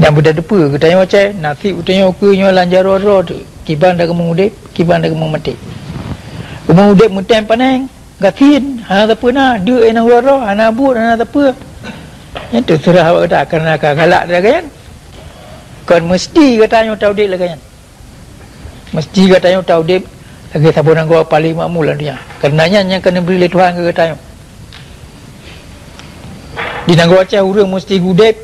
Yang budak depa ke tanya macam nasi utanya ke nyo lanjaro tu kiban dak mengudip kiban dak mati. Mengudip mutan paneng gatin hana tapa na dia enang ro hana but hana tapa. Yang tu surah awak tak kerana galak dah kan. Kan mesti katanya tahu dik lah kan. Mesti katanya tahu dik lagi sabunan gua paling makmul lah dia. Karenanya yang kena beri oleh Tuhan ke katanya. Di nanggo acah urang mesti gudep.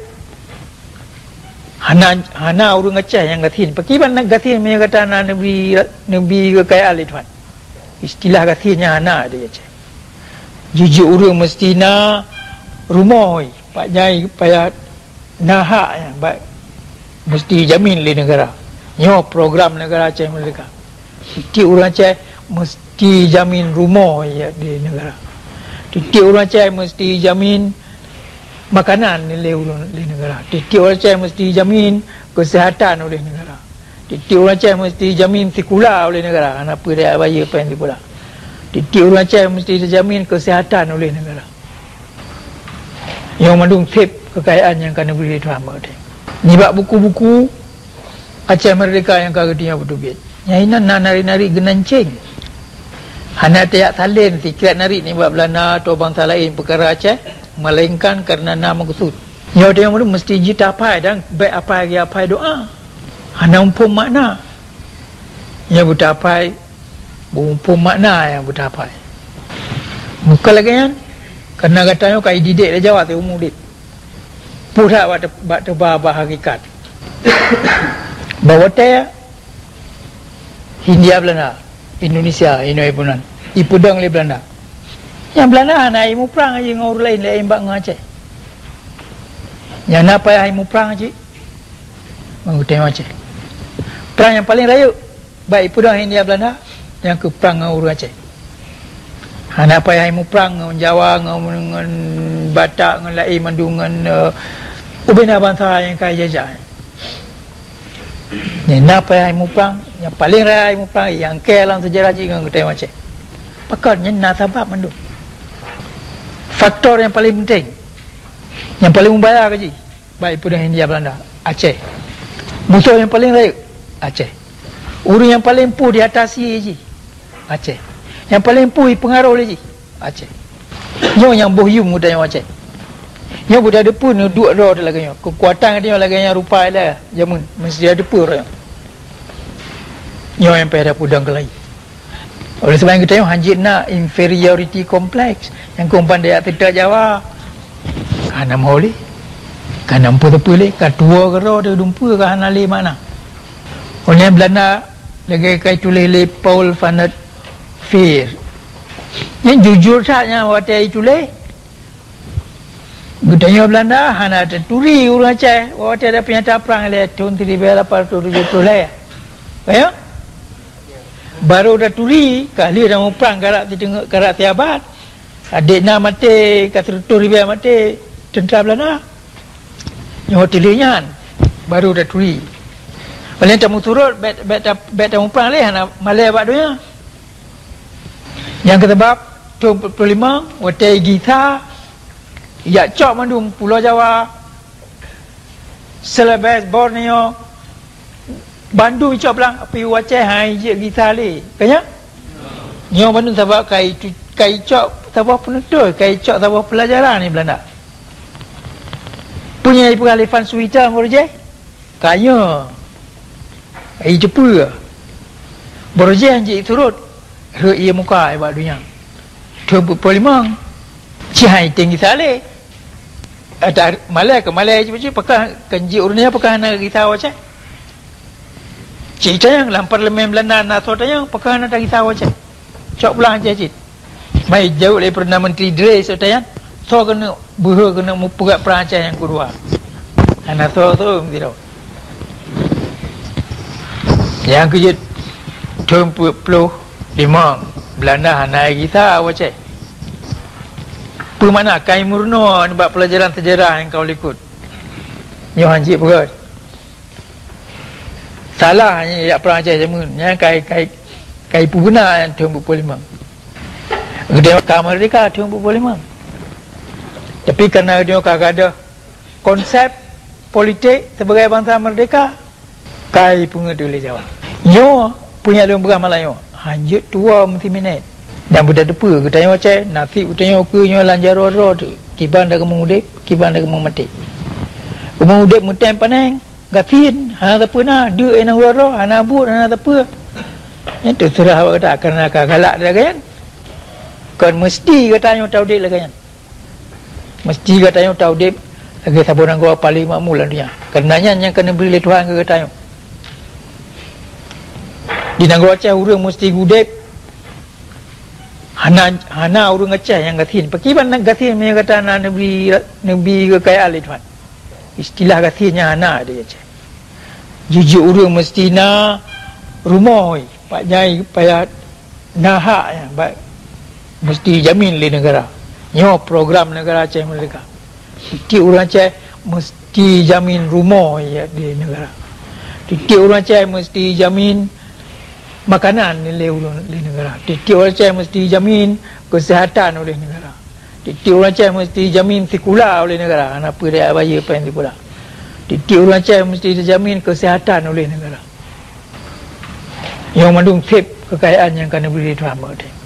Hana urang acah yang gatin. Pakiban nak gatin punya kata nabi kekayaan oleh Tuhan. Istilah gatinnya hana dia acah. Jujur urang mesti na rumah pak nyai payah nahak yang baik mesti jamin oleh negara. Nyo program negara Aceh Merdeka. Titik orang Aceh mesti jamin rumah ya di negara. Titik orang Aceh mesti jamin makanan oleh negara. Titik orang Aceh mesti jamin kesihatan oleh negara. Titik orang Aceh mesti jamin sekolah oleh negara. Apa dia bayar pen sekolah. Titik orang Aceh mesti dijamin kesihatan oleh negara. Yang mandung sip kekayaan yang kena beri Tuhan berkata. Ni bab buku-buku Aceh Merdeka yang kagetinya bertubit. Yang ini nari-nari genancing. Hana tiap salin sikit nari ni bab Belanda atau bangsa lain perkara Aceh. Melainkan kerana nama maksud. Yang dia mesti jita apai dan baik apai lagi apai doa. Hana umpum makna. Yang buta apai umpum makna yang buta apai. Muka lagi kan. Kerana katanya kai didik dah jawab tu umur dit. Pura buat tebah hakikat. Bawa teh Hindia Belanda, Indonesia, Ipunan. Ipudang le Belanda. Yang Belanda hana imu perang aja dengan orang lain lain bak dengan Aceh. Yang nak payah imu perang aja. Mengutip Aceh. Perang yang paling raya baik Ipudang Hindia Belanda yang ke perang dengan orang Aceh. Hana payah imu perang dengan Jawa, dengan Batak, dengan lain mandungan ubina bangsa yang kaya jajah. Yang nak payah imu perang, yang paling raya imu perang, yang kaya dalam sejarah jika kita Aceh. Pakatnya nak sabab mandung. Faktor yang paling penting, yang paling membayar gaji, baik Ipudang Hindia Belanda, Aceh. Musuh yang paling raya, Aceh. Urang yang paling puh diatasi je, Aceh. Yang paling puih pengaruh lagi Aceh. Nyo yang bohyum muda yang Aceh. Nyo budak ada pun dua roh dah lagi nyo. Kekuatan dia lagi yang rupa ada jamun mesti ada pun orang. Nyo yang pada pudang kelai. Oleh sebab yang kita tengok hanjit nak inferiority complex yang kumpan dia tidak Jawa. Kana boleh. Kana empu tepulih, ka tua ke roh dia dumpa ke hanali mana. Oleh Belanda lagi kai tulis le Paul van der Veer. Yang jujur sahaja waktu itu le. Gudanya Belanda hana terturi orang Aceh waktu ada pernyataan perang le tahun 1870 le. Kaya? Baru dah turi kali dah mau perang garak tengok garak tiabat. Adik nak mati kat turi biar mati tentera Belanda. Yang hotelnya baru dah turi. Paling tamu turut bet tamu perang le hana malai abad dunia. Yang ketebab 25 watai Gita ya cok mandung Pulau Jawa Celebes Borneo Bandung cok belang api wacai hai je Gita le kaya nyo bandung sebab kai cok sabah penutur kai cok sabah pelajaran ni Belanda punya pengalifan Suita Borje kaya ai jepu Borje anjik turut ke ia muka ibarat dunia. 25 cihai tinggi sale. Ada Malay ke Malay je pakai kenji urnia pakai nak kita waca. Cerita yang dalam parlimen Belanda nato tanya pakai nak kita waca. Cok pulang je cit. Mai jauh dari Perdana Menteri Dre sotayan. So kena buah kena mupugat Perancis yang kedua. Anak tu mesti tahu. Yang kejut 25 Belanda hanai kita wacai. Apa makna kai murno buat pelajaran sejarah yang kau ikut. Nyo hanjik berat. Salah hanya ya Perancis jamun. Yang kai puguna yang 25. Dia kamar mereka 25. Tapi kerana dia kagak ada konsep politik sebagai bangsa merdeka? Kai punga tu boleh jawab. Yo punya lu berapa Melayu? Hanjut tua mesti minat. Dan budak depa ke tanya macam nasib utanya ke nyo lanjaro tu. Kiban dah kemung udip, kiban dah kemung mati. Kemung udip mutan panang, gatin, hana apa na, dia enang roro, hana abut, hana apa. Yang tu surah awak kata akan galak dah kan. Kan mesti katanya tahu dik lah kan. Mesti katanya tahu dik lagi saburan gua paling makmul lah dia. Kenanya yang kena beri oleh Tuhan ke katanya. Di negara Aceh urang mesti gudep. Hana urang Aceh yang gatin. Pakiban nak gatin punya kata nabi kekayaan oleh Tuhan. Istilah gatinnya hana dia Aceh. Jujur urang mesti na rumah Pak Nyai payah nahak ya, mesti jamin oleh negara. Nyo program negara Aceh Merdeka. Titik orang Aceh mesti jamin rumah ya di negara. Titik orang Aceh mesti jamin makanan oleh negara. Titik orang Aceh mesti jamin kesihatan oleh negara. Titik orang Aceh mesti jamin sekolah oleh negara. Apa dia bayar pen sekolah. Titik orang Aceh mesti dijamin kesihatan oleh negara. Yang mandung tip kekayaan yang kena beri Tuhan.